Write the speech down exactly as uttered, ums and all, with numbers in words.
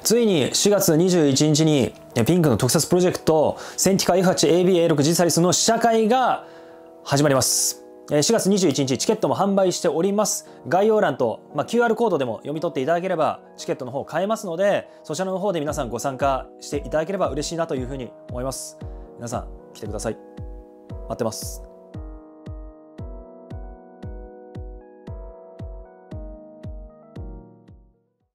ついにしがつにじゅういちにちにピンクの特撮プロジェクトセンティカ エフはちエービーエーろく ジサリスの試写会が始まります。しがつにじゅういちにちチケットも販売しております。概要欄と、まあ、キューアール コードでも読み取っていただければチケットの方買えますので、そちらの方で皆さんご参加していただければ嬉しいなというふうに思います。皆さん来てください。待ってます。